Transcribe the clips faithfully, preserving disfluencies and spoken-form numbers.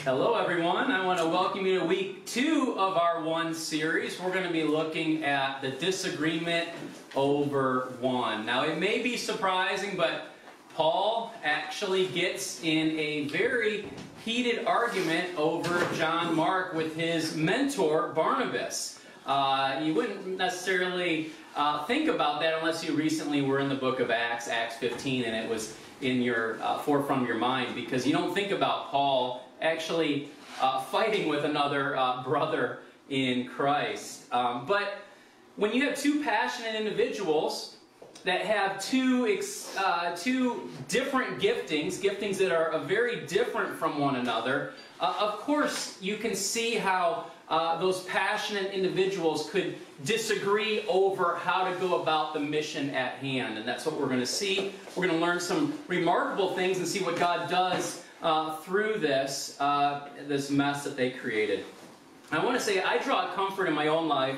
Hello everyone, I want to welcome you to week two of our One series. We're going to be looking at the Disagreement Over One. Now it may be surprising, but Paul actually gets in a very heated argument over John Mark with his mentor Barnabas. Uh, you wouldn't necessarily uh, think about that unless you recently were in the book of Acts, Acts fifteen, and it was in your uh, forefront of your mind, because you don't think about Paul actually uh, fighting with another uh, brother in Christ. Um, but when you have two passionate individuals that have two, ex uh, two different giftings, giftings that are uh, very different from one another, uh, of course you can see how uh, those passionate individuals could disagree over how to go about the mission at hand. And that's what we're going to see. We're going to learn some remarkable things and see what God does Uh, through this, uh, this mess that they created. I want to say I draw comfort in my own life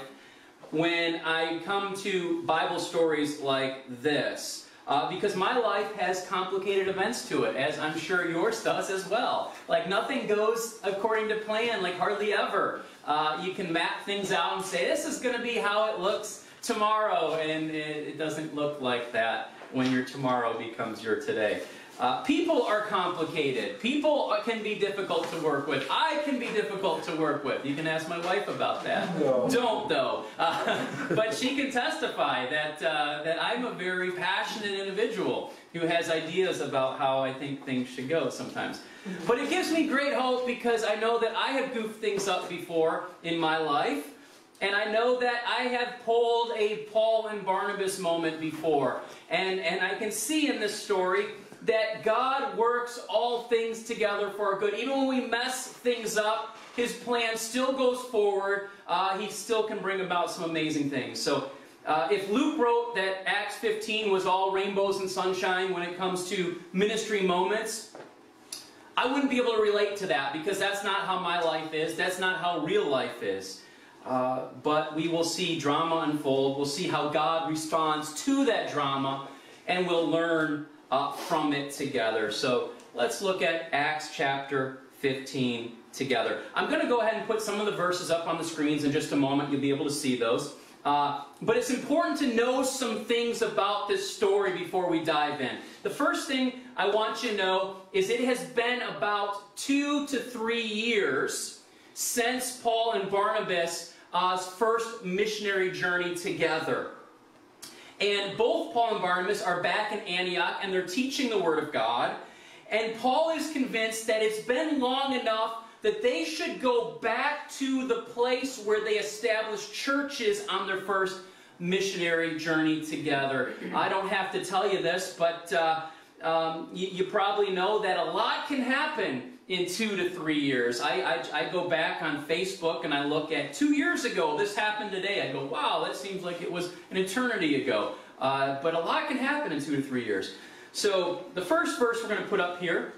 when I come to Bible stories like this, uh, because my life has complicated events to it, as I'm sure yours does as well. Like nothing goes according to plan, like hardly ever. Uh, you can map things out and say, this is going to be how it looks tomorrow, and it, it doesn't look like that when your tomorrow becomes your today. Uh, people are complicated. People can be difficult to work with. I can be difficult to work with. You can ask my wife about that. No. Don't, though. Uh, but she can testify that, uh, that I'm a very passionate individual who has ideas about how I think things should go sometimes. But it gives me great hope, because I know that I have goofed things up before in my life. And I know that I have pulled a Paul and Barnabas moment before. And, and I can see in this story that God works all things together for our good. Even when we mess things up, His plan still goes forward. Uh, he still can bring about some amazing things. So uh, if Luke wrote that Acts fifteen was all rainbows and sunshine when it comes to ministry moments, I wouldn't be able to relate to that, because that's not how my life is. That's not how real life is. Uh, but we will see drama unfold. We'll see how God responds to that drama, and we'll learn Uh, from it together. So let's look at Acts chapter fifteen together. I'm going to go ahead and put some of the verses up on the screens in just a moment. You'll be able to see those. Uh, but it's important to know some things about this story before we dive in. The first thing I want you to know is it has been about two to three years since Paul and Barnabas' uh, first missionary journey together. And both Paul and Barnabas are back in Antioch, and they're teaching the Word of God. And Paul is convinced that it's been long enough that they should go back to the place where they established churches on their first missionary journey together. I don't have to tell you this, but uh, um, you, you probably know that a lot can happen in two to three years. I, I, I go back on Facebook and I look at two years ago, this happened today. I go, wow, that seems like it was an eternity ago. Uh, but a lot can happen in two to three years. So the first verse we're going to put up here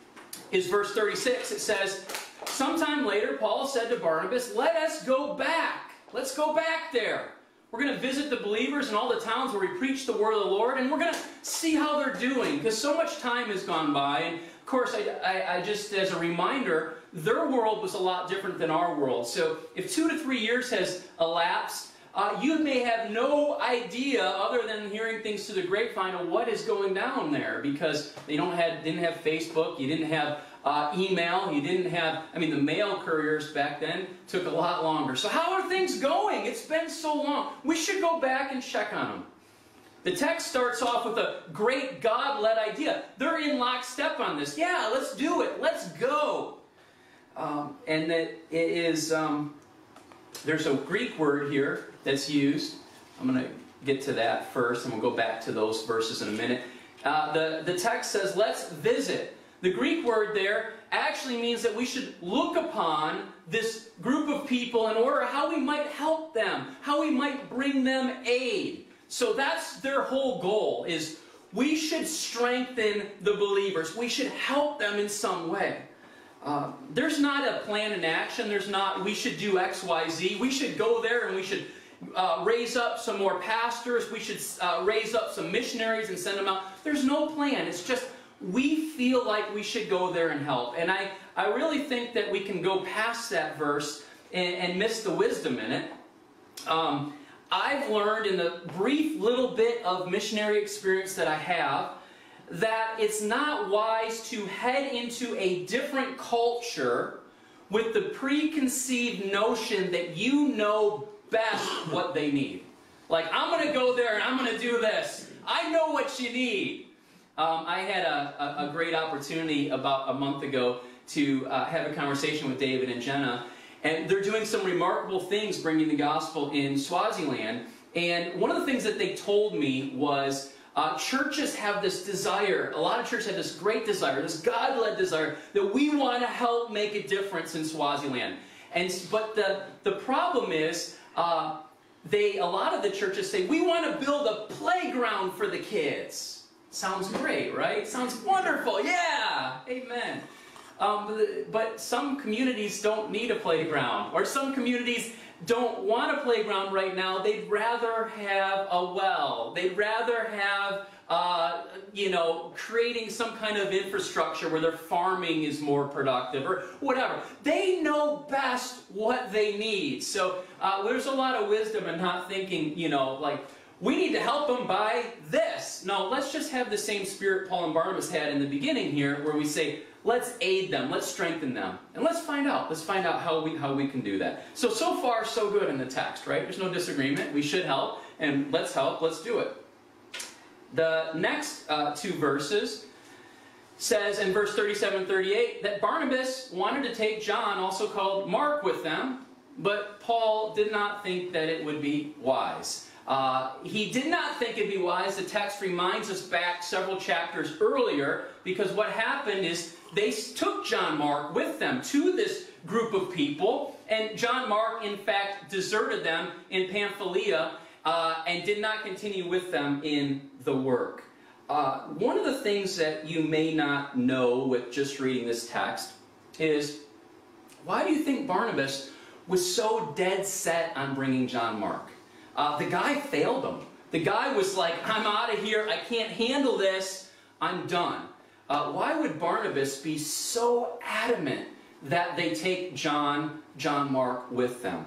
is verse thirty-six. It says, sometime later Paul said to Barnabas, let us go back. Let's go back there. We're going to visit the believers in all the towns where we preach the word of the Lord, and we're going to see how they're doing, because so much time has gone by. And of course, I, I, I just, as a reminder, their world was a lot different than our world. So if two to three years has elapsed, uh, you may have no idea, other than hearing things through the grapevine, of what is going down there, because they don't have, didn't have Facebook, you didn't have uh, email, you didn't have, I mean, the mail couriers back then took a lot longer. So how are things going? It's been so long. We should go back and check on them. The text starts off with a great God-led idea. They're in lockstep on this. Yeah, let's do it. Let's go. Um, and that it is, um, there's a Greek word here that's used. I'm going to get to that first, and we'll go back to those verses in a minute. Uh, the, the text says, let's visit. The Greek word there actually means that we should look upon this group of people in order how we might help them, how we might bring them aid. So that's their whole goal, is we should strengthen the believers. We should help them in some way. Uh, there's not a plan in action. There's not, we should do X, Y, Z. We should go there and we should uh, raise up some more pastors. We should uh, raise up some missionaries and send them out. There's no plan. It's just, we feel like we should go there and help. And I, I really think that we can go past that verse and, and miss the wisdom in it. Um, I've learned in the brief little bit of missionary experience that I have that it's not wise to head into a different culture with the preconceived notion that you know best what they need. Like, I'm going to go there and I'm going to do this. I know what you need. Um, I had a, a, a great opportunity about a month ago to uh, have a conversation with David and Jenna. And they're doing some remarkable things bringing the gospel in Swaziland. And one of the things that they told me was uh, churches have this desire, a lot of churches have this great desire, this God-led desire, that we want to help make a difference in Swaziland. And, but the, the problem is, uh, they, a lot of the churches say, we want to build a playground for the kids. Sounds great, right? Sounds wonderful. Yeah, amen. Um, but some communities don't need a playground, or some communities don't want a playground right now. They'd rather have a well. They'd rather have, uh, you know, creating some kind of infrastructure where their farming is more productive, or whatever. They know best what they need. So uh, there's a lot of wisdom in not thinking, you know, like, we need to help them buy this. No, let's just have the same spirit Paul and Barnabas had in the beginning here, where we say, let's aid them, let's strengthen them, and let's find out. Let's find out how we, how we can do that. So, so far, so good in the text, right? There's no disagreement. We should help, and let's help. Let's do it. The next uh, two verses says in verse thirty-seven, thirty-eight that Barnabas wanted to take John, also called Mark, with them, but Paul did not think that it would be wise. Uh, he did not think it'd be wise. The text reminds us back several chapters earlier, because what happened is they took John Mark with them to this group of people, and John Mark, in fact, deserted them in Pamphylia uh, and did not continue with them in the work. Uh, one of the things that you may not know with just reading this text is, why do you think Barnabas was so dead set on bringing John Mark? Uh, the guy failed him. The guy was like, I'm out of here. I can't handle this. I'm done. Uh, why would Barnabas be so adamant that they take John, John Mark with them?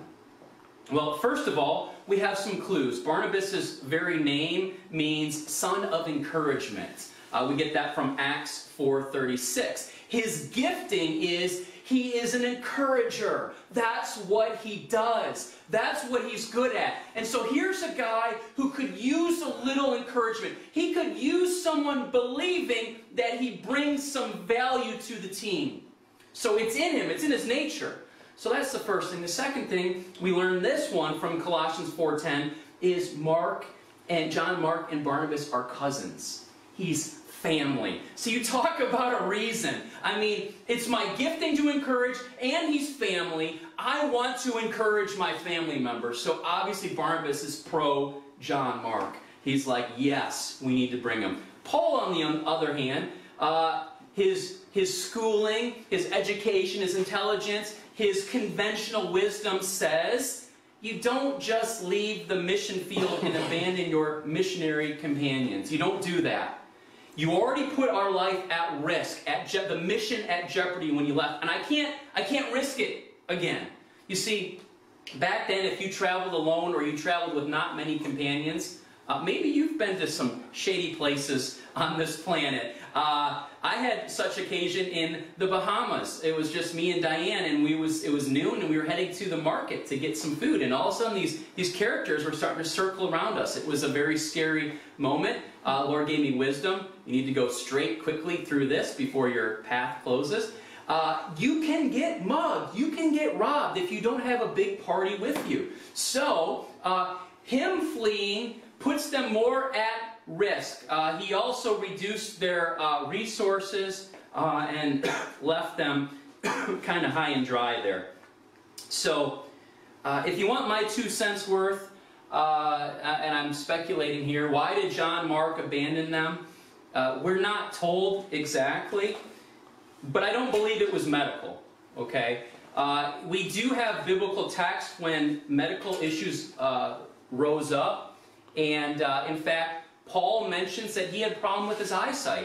Well, first of all, we have some clues. Barnabas' very name means son of encouragement. Uh, we get that from Acts four thirty-six. His gifting is he is an encourager. That's what he does. That's what he's good at. And so here's a guy who could use a little encouragement. He could use someone believing that he brings some value to the team. So it's in him. It's in his nature. So that's the first thing. The second thing, we learn this one from Colossians four ten, is Mark and John Mark and Barnabas are cousins. He's family. So you talk about a reason. I mean, it's my gifting to encourage, and he's family. I want to encourage my family members. So obviously Barnabas is pro John Mark. He's like, yes, we need to bring him. Paul, on the other hand, uh, his, his schooling, his education, his intelligence, his conventional wisdom says, you don't just leave the mission field and abandon your missionary companions. You don't do that. You already put our life at risk, at je the mission at jeopardy when you left, and I can't, I can't risk it again. You see, back then, if you traveled alone or you traveled with not many companions, uh, maybe you've been to some shady places on this planet. Uh, I had such occasion in the Bahamas. It was just me and Diane, and we was it was noon, and we were heading to the market to get some food, and all of a sudden these these characters were starting to circle around us. It was a very scary moment. Uh, Lord gave me wisdom. You need to go straight quickly through this before your path closes. Uh, you can get mugged. You can get robbed if you don't have a big party with you. So uh, him fleeing puts them more at risk. Uh, he also reduced their uh, resources uh, and left them kind of high and dry there. So uh, if you want my two cents worth, uh, and I'm speculating here, why did John Mark abandon them? Uh, we're not told exactly, but I don't believe it was medical, okay? Uh, we do have biblical text when medical issues uh, rose up, and uh, in fact, Paul mentions that he had a problem with his eyesight.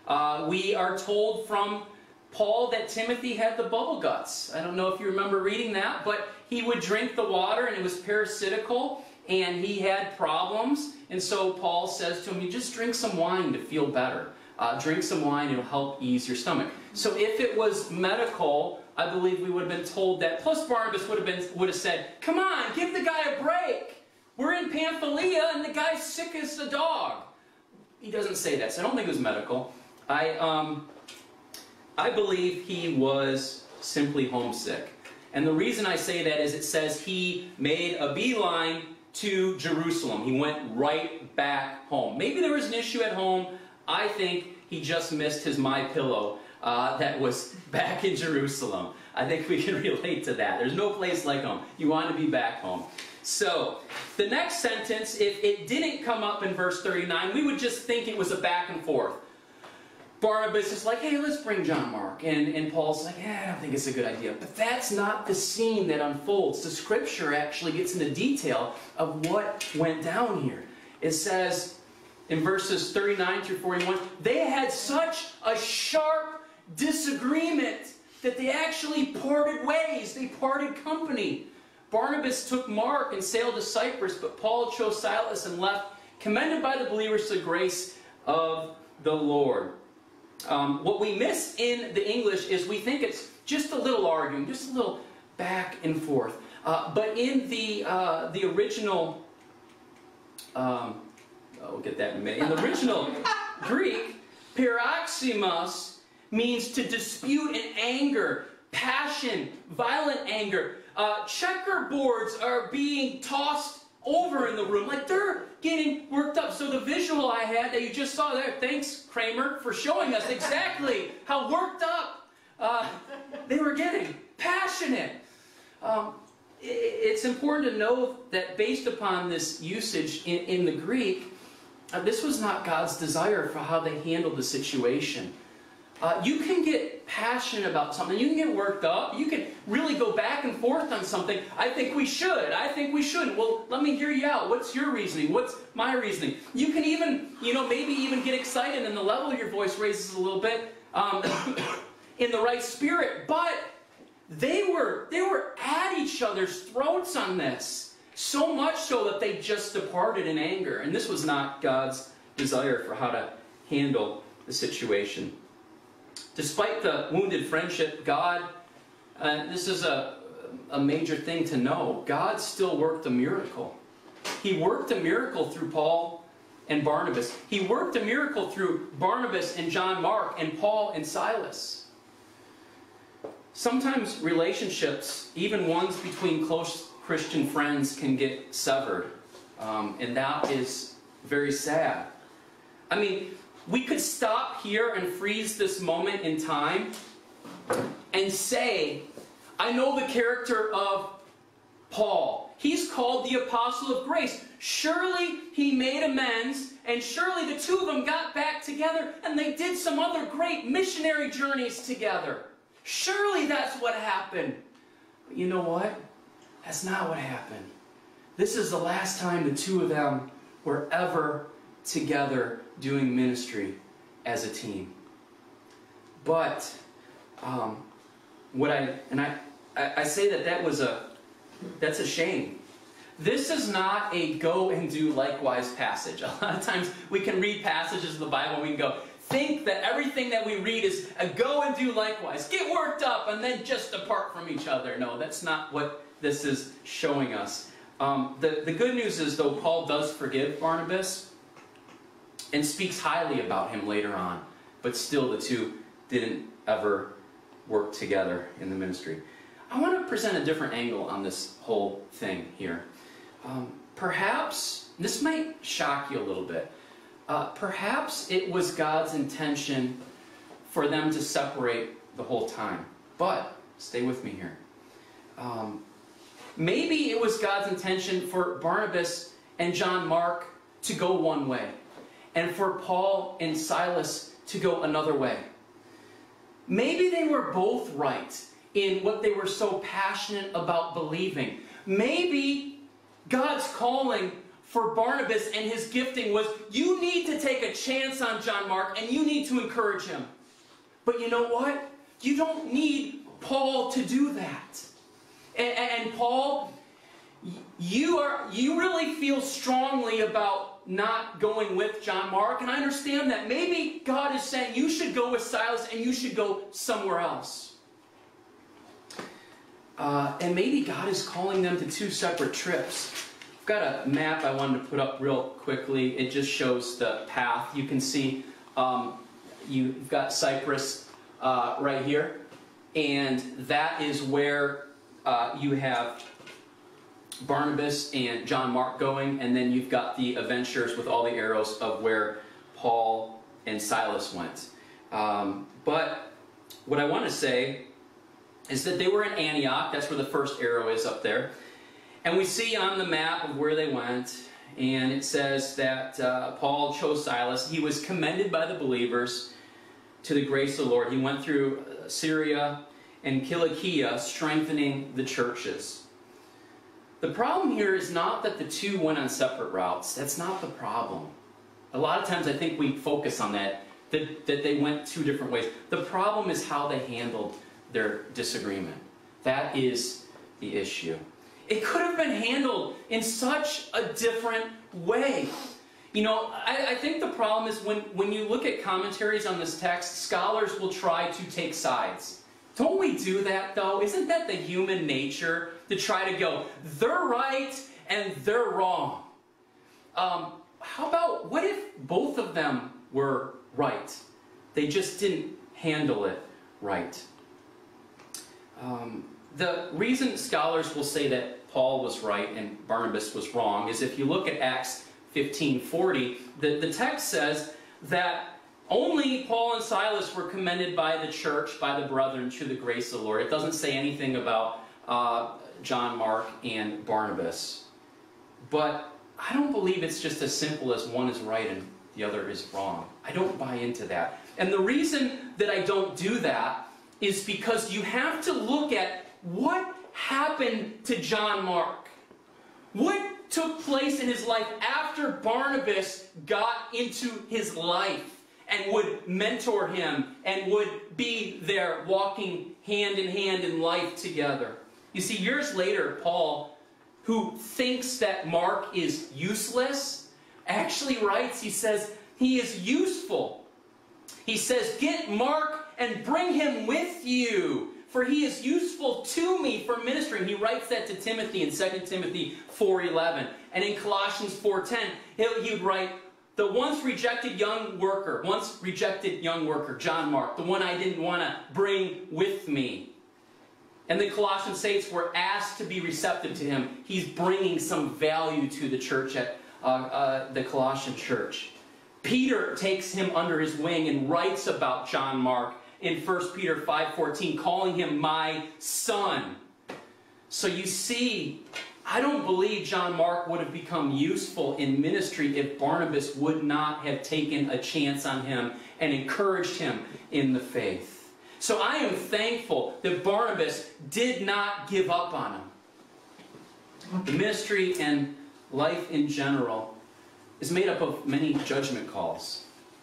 Uh, we are told from Paul that Timothy had the bubble guts. I don't know if you remember reading that, but he would drink the water and it was parasitical and he had problems. And so Paul says to him, you just drink some wine to feel better. Uh, drink some wine, it'll help ease your stomach. So if it was medical, I believe we would have been told that. Plus Barnabas would have, been, would have said, come on, give the guy a break. We're in Pamphylia and the guy's sick as a dog. He doesn't say that, so I don't think it was medical. I, um, I believe he was simply homesick. And the reason I say that is it says he made a beeline to Jerusalem. He went right back home. Maybe there was an issue at home. I think he just missed his My Pillow uh, that was back in Jerusalem. I think we can relate to that. There's no place like home. You want to be back home. So, the next sentence, if it didn't come up in verse thirty-nine, we would just think it was a back and forth. Barnabas is like, hey, let's bring John Mark. And, and Paul's like, yeah, I don't think it's a good idea. But that's not the scene that unfolds. The scripture actually gets into detail of what went down here. It says in verses thirty-nine through forty-one, they had such a sharp disagreement that they actually parted ways. They parted company. Barnabas took Mark and sailed to Cyprus, but Paul chose Silas and left, commended by the believers to the grace of the Lord. Um, what we miss in the English is we think it's just a little arguing, just a little back and forth. Uh, but in the, uh, the original, um, oh, we'll get that in a minute. In the original Greek, paroxymos means to dispute in anger, passion, violent anger. Uh, checkerboards are being tossed over in the room. Like they're getting worked up. So the visual I had that you just saw there, thanks Kramer for showing us exactly how worked up uh, they were getting. Passionate. Um, it, it's important to know that based upon this usage in, in the Greek, uh, this was not God's desire for how they handled the situation. Uh, you can get passionate about something. You can get worked up. You can really go back and forth on something. I think we should. I think we shouldn't. Well, let me hear you out. What's your reasoning? What's my reasoning? You can even, you know, maybe even get excited and the level of your voice raises a little bit um, in the right spirit. But they were, they were at each other's throats on this. So much so that they just departed in anger. And this was not God's desire for how to handle the situation. Despite the wounded friendship, God, uh, this is a, a major thing to know, God still worked a miracle. He worked a miracle through Paul and Barnabas. He worked a miracle through Barnabas and John Mark and Paul and Silas. Sometimes relationships, even ones between close Christian friends, can get severed. Um, and that is very sad. I mean, we could stop here and freeze this moment in time and say, I know the character of Paul. He's called the Apostle of Grace. Surely he made amends, and surely the two of them got back together and they did some other great missionary journeys together. Surely that's what happened. But you know what? That's not what happened. This is the last time the two of them were ever together doing ministry as a team. But um, what I and I, I I say that that was a that's a shame. This is not a go and do likewise passage. A lot of times we can read passages of the Bible and we can go think that everything that we read is a go and do likewise. Get worked up and then just depart from each other. No, that's not what this is showing us. Um, the, the good news is, though, Paul does forgive Barnabas and speaks highly about him later on. But still, the two didn't ever work together in the ministry. I want to present a different angle on this whole thing here. Um, perhaps, this might shock you a little bit, uh, perhaps it was God's intention for them to separate the whole time. But, stay with me here. Um, maybe it was God's intention for Barnabas and John Mark to go one way, and for Paul and Silas to go another way. Maybe they were both right in what they were so passionate about believing. Maybe God's calling for Barnabas and his gifting was, you need to take a chance on John Mark and you need to encourage him. But you know what? You don't need Paul to do that. And, and Paul, you are you really feel strongly about not going with John Mark, and I understand that. Maybe God is saying you should go with Silas and you should go somewhere else. Uh, and maybe God is calling them to two separate trips. I've got a map I wanted to put up real quickly. It just shows the path. You can see um, you've got Cyprus uh, right here, and that is where uh, you have Barnabas and John Mark going, and then you've got the adventures with all the arrows of where Paul and Silas went. Um, but what I want to say is that they were in Antioch. That's where the first arrow is up there. And we see on the map of where they went, and it says that uh, Paul chose Silas. He was commended by the believers to the grace of the Lord. He went through Syria and Cilicia, strengthening the churches. The problem here is not that the two went on separate routes. That's not the problem. A lot of times I think we focus on that, that, that they went two different ways. The problem is how they handled their disagreement. That is the issue. It could have been handled in such a different way. You know, I, I think the problem is when, when you look at commentaries on this text, scholars will try to take sides. Don't we do that, though? Isn't that the human nature to try to go, they're right and they're wrong? Um, how about, what if both of them were right? They just didn't handle it right. Um, the reason scholars will say that Paul was right and Barnabas was wrong is if you look at Acts fifteen forty, the, the text says that only Paul and Silas were commended by the church, by the brethren, to the grace of the Lord. It doesn't say anything about uh, John Mark and Barnabas. But I don't believe it's just as simple as one is right and the other is wrong. I don't buy into that. And the reason that I don't do that is because you have to look at what happened to John Mark. What took place in his life after Barnabas got into his life and would mentor him and would be there walking hand in hand in life together. You see, years later, Paul, who thinks that Mark is useless, actually writes, he says, he is useful. He says, get Mark and bring him with you, for he is useful to me for ministering. He writes that to Timothy in Second Timothy four eleven. And in Colossians four ten, he would write, the once rejected young worker, once rejected young worker, John Mark, the one I didn't want to bring with me. And the Colossian saints were asked to be receptive to him. He's bringing some value to the church at uh, uh, the Colossian church. Peter takes him under his wing and writes about John Mark in First Peter five fourteen, calling him my son. So you see, I don't believe John Mark would have become useful in ministry if Barnabas would not have taken a chance on him and encouraged him in the faith. So I am thankful that Barnabas did not give up on him. The ministry and life in general is made up of many judgment calls.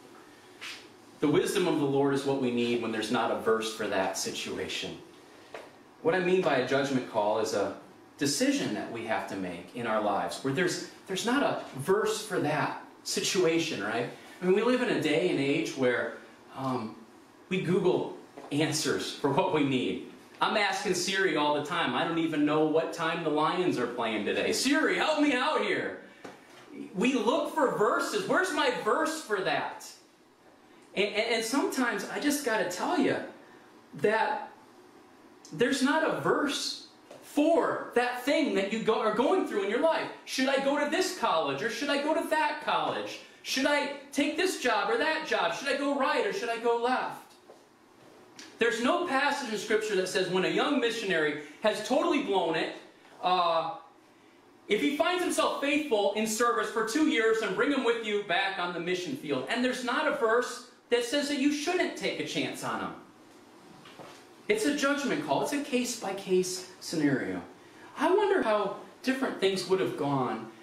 The wisdom of the Lord is what we need when there's not a verse for that situation. What I mean by a judgment call is a decision that we have to make in our lives where there's, there's not a verse for that situation, right? I mean, we live in a day and age where um, we Google answers for what we need. I'm asking Siri all the time. I don't even know what time the Lions are playing today. Siri, help me out here. We look for verses. Where's my verse for that? And, and, and sometimes I just got to tell you that there's not a verse for that thing that you go, are going through in your life. Should I go to this college or should I go to that college? Should I take this job or that job? Should I go right or should I go left? There's no passage in Scripture that says when a young missionary has totally blown it, uh, if he finds himself faithful in service for two years and bring him with you back on the mission field. And there's not a verse that says that you shouldn't take a chance on him. It's a judgment call. It's a case-by-case scenario. I wonder how different things would have gone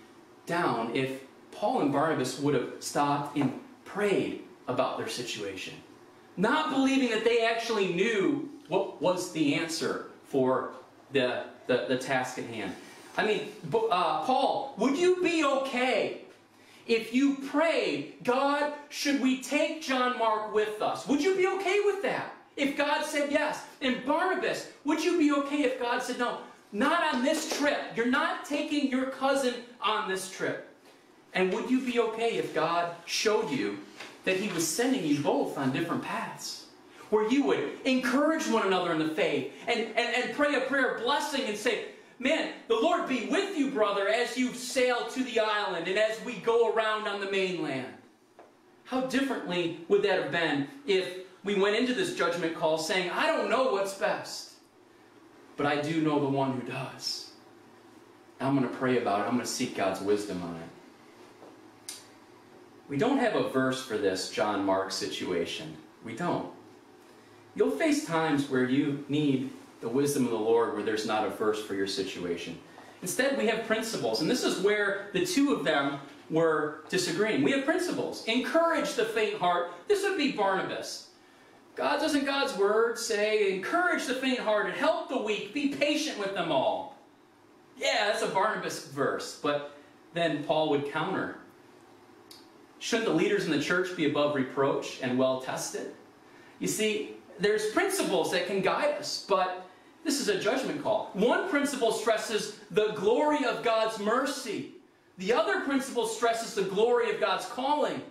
down if Paul and Barnabas would have stopped and prayed about their situation, not believing that they actually knew what was the answer for the, the, the task at hand. I mean, uh, Paul, would you be okay if you prayed, God, should we take John Mark with us? Would you be okay with that if God said yes? And Barnabas, would you be okay if God said no? Not on this trip. You're not taking your cousin on this trip. And would you be okay if God showed you that He was sending you both on different paths, where you would encourage one another in the faith and, and, and pray a prayer of blessing and say, man, the Lord be with you, brother, as you sail to the island and as we go around on the mainland? How differently would that have been if we went into this judgment call saying, I don't know what's best, but I do know the one who does. I'm going to pray about it. I'm going to seek God's wisdom on it. We don't have a verse for this John Mark situation. We don't. You'll face times where you need the wisdom of the Lord where there's not a verse for your situation. Instead, we have principles. And this is where the two of them were disagreeing. We have principles. Encourage the faint heart. This would be Barnabas. God, doesn't God's word say, encourage the faint-hearted, help the weak, be patient with them all? Yeah, that's a Barnabas verse. But then Paul would counter. Shouldn't the leaders in the church be above reproach and well tested? You see, there's principles that can guide us, but this is a judgment call. One principle stresses the glory of God's mercy. The other principle stresses the glory of God's calling.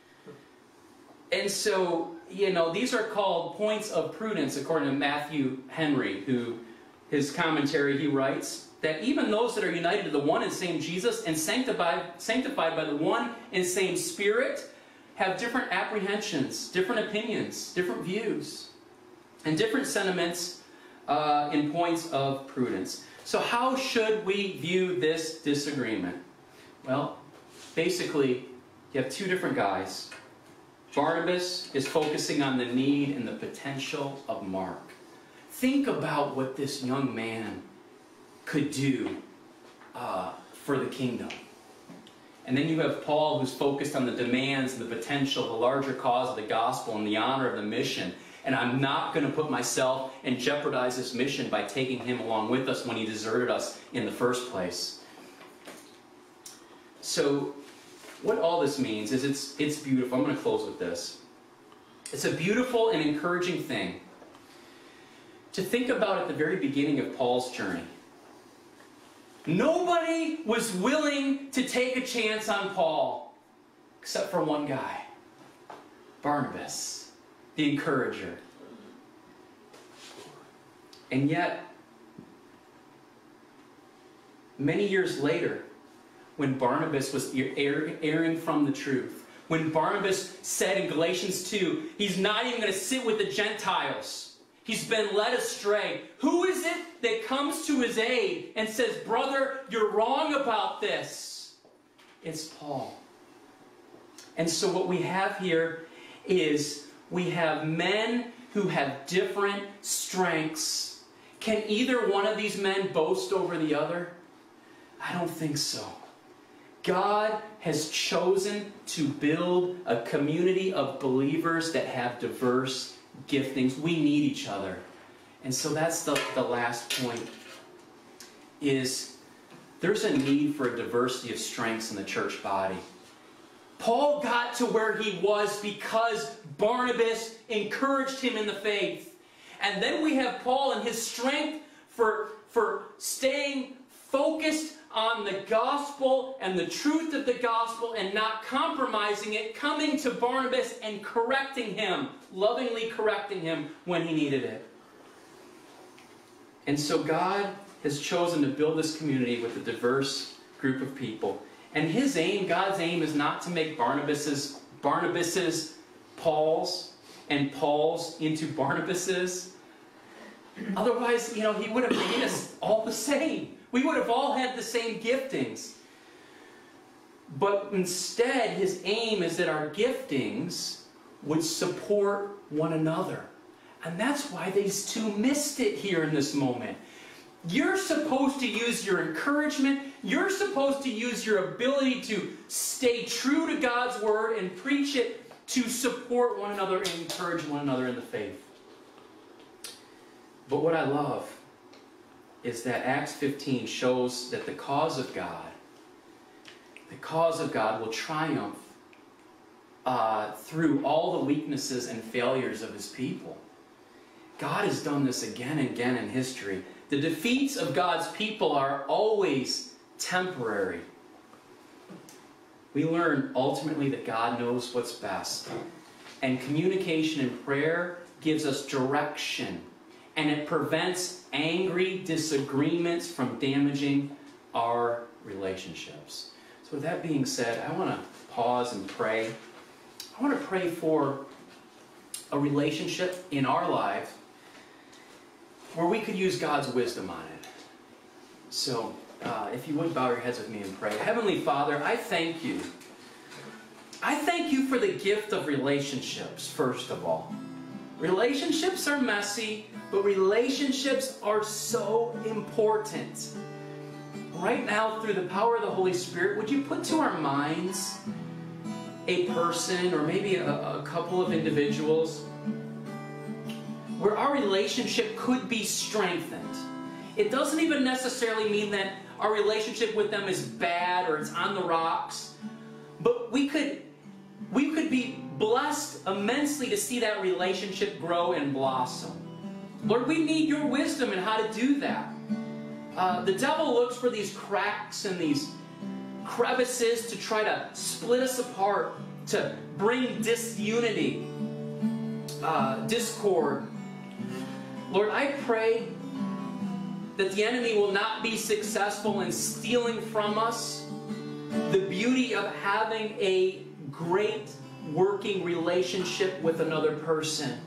And so, you know, these are called points of prudence, according to Matthew Henry, who, his commentary, he writes, that even those that are united to the one and same Jesus and sanctified, sanctified by the one and same Spirit have different apprehensions, different opinions, different views, and different sentiments uh, in points of prudence. So how should we view this disagreement? Well, basically, you have two different guys. Barnabas is focusing on the need and the potential of Mark. Think about what this young man could do uh, for the kingdom. And then you have Paul, who's focused on the demands and the potential, the larger cause of the gospel and the honor of the mission. And I'm not going to put myself and jeopardize this mission by taking him along with us when he deserted us in the first place. So what all this means is it's, it's beautiful. I'm going to close with this. It's a beautiful and encouraging thing to think about at the very beginning of Paul's journey. Nobody was willing to take a chance on Paul except for one guy, Barnabas, the encourager. And yet, many years later, when Barnabas was erring from the truth, when Barnabas said in Galatians two, he's not even going to sit with the Gentiles. He's been led astray. Who is it that comes to his aid and says, brother, you're wrong about this? It's Paul. And so what we have here is we have men who have different strengths. Can either one of these men boast over the other? I don't think so. God has chosen to build a community of believers that have diverse giftings. We need each other. And so that's the, the last point, is there's a need for a diversity of strengths in the church body. Paul got to where he was because Barnabas encouraged him in the faith. And then we have Paul and his strength for, for staying focused on the gospel and the truth of the gospel and not compromising it, coming to Barnabas and correcting him, lovingly correcting him when he needed it. And so God has chosen to build this community with a diverse group of people. And his aim, God's aim, is not to make Barnabas's, Barnabas's Paul's and Paul's into Barnabas's. Otherwise, you know, he would have made us all the same. We would have all had the same giftings. But instead, his aim is that our giftings would support one another. And that's why these two missed it here in this moment. You're supposed to use your encouragement. You're supposed to use your ability to stay true to God's word and preach it to support one another and encourage one another in the faith. But what I love is that Acts fifteen shows that the cause of God, the cause of God will triumph uh, through all the weaknesses and failures of his people. God has done this again and again in history. The defeats of God's people are always temporary. We learn ultimately that God knows what's best. And communication and prayer gives us direction. And it prevents angry disagreements from damaging our relationships. So with that being said, I want to pause and pray. I want to pray for a relationship in our lives where we could use God's wisdom on it. So, uh, if you would bow your heads with me and pray. Heavenly Father, I thank you. I thank you for the gift of relationships, first of all. Relationships are messy, but relationships are so important. Right now, through the power of the Holy Spirit, would you put to our minds a person or maybe a, a couple of individuals where our relationship could be strengthened? It doesn't even necessarily mean that our relationship with them is bad or it's on the rocks, but we could, we could be blessed immensely to see that relationship grow and blossom. Lord, we need your wisdom in how to do that. Uh, the devil looks for these cracks and these crevices to try to split us apart, to bring disunity, uh, discord. Lord, I pray that the enemy will not be successful in stealing from us the beauty of having a great working relationship with another person.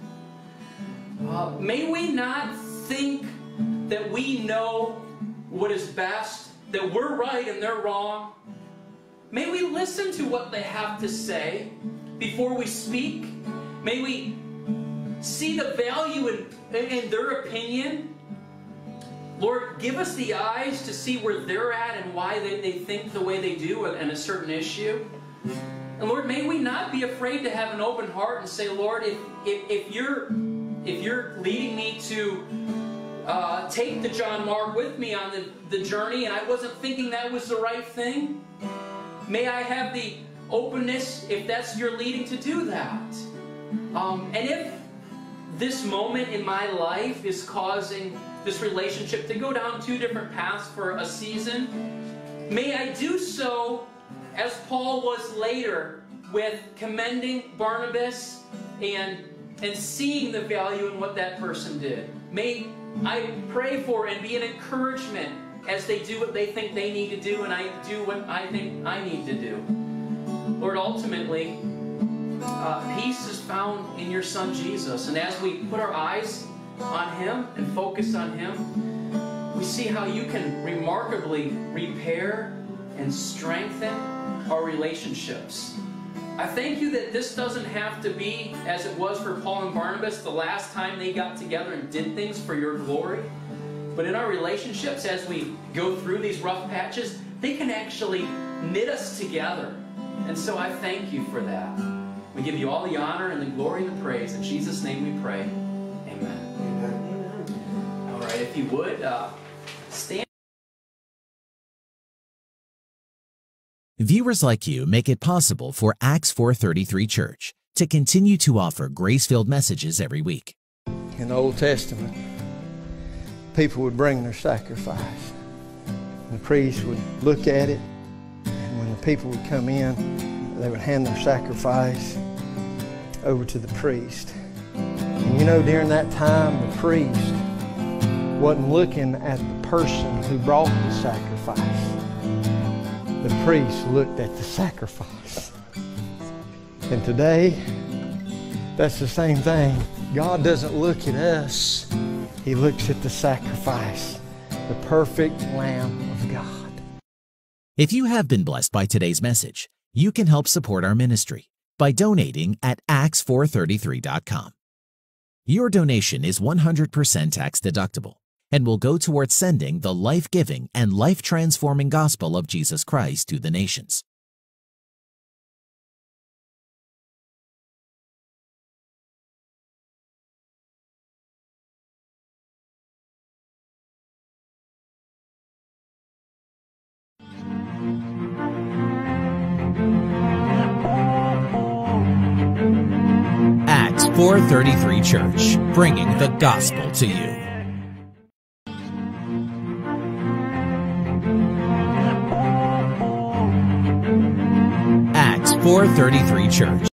Uh, may we not think that we know what is best, that we're right and they're wrong. May we listen to what they have to say before we speak. May we see the value in, in their opinion. Lord, give us the eyes to see where they're at and why they, they think the way they do in a certain issue. And Lord, may we not be afraid to have an open heart and say, Lord, if, if, if, you're, if you're leading me to uh, take the John Mark with me on the, the journey and I wasn't thinking that was the right thing, may I have the openness, if that's your leading, to do that. Um, and if this moment in my life is causing this relationship to go down two different paths for a season, may I do so as Paul was later, with commending Barnabas and, and seeing the value in what that person did. May I pray for and be an encouragement as they do what they think they need to do and I do what I think I need to do. Lord, ultimately, uh, peace is found in your Son Jesus. And as we put our eyes on him and focus on him, we see how you can remarkably repair and strengthen our relationships. I thank you that this doesn't have to be, as it was for Paul and Barnabas, the last time they got together and did things for your glory. But in our relationships, as we go through these rough patches, they can actually knit us together. And so I thank you for that. We give you all the honor and the glory and the praise. In Jesus' name we pray. Amen. Amen. All right, if you would, uh, stand. Viewers like you make it possible for Acts four thirty-three Church to continue to offer grace-filled messages every week. In the Old Testament, people would bring their sacrifice. The priest would look at it, and when the people would come in, they would hand their sacrifice over to the priest. And you know, during that time, the priest wasn't looking at the person who brought the sacrifice. The priest looked at the sacrifice. And today, that's the same thing. God doesn't look at us. He looks at the sacrifice, the perfect Lamb of God. If you have been blessed by today's message, you can help support our ministry by donating at acts four thirty-three dot com. Your donation is one hundred percent tax deductible, and will go towards sending the life-giving and life-transforming gospel of Jesus Christ to the nations. Acts four thirty-three Church, bringing the gospel to you. Acts four thirty-three Church.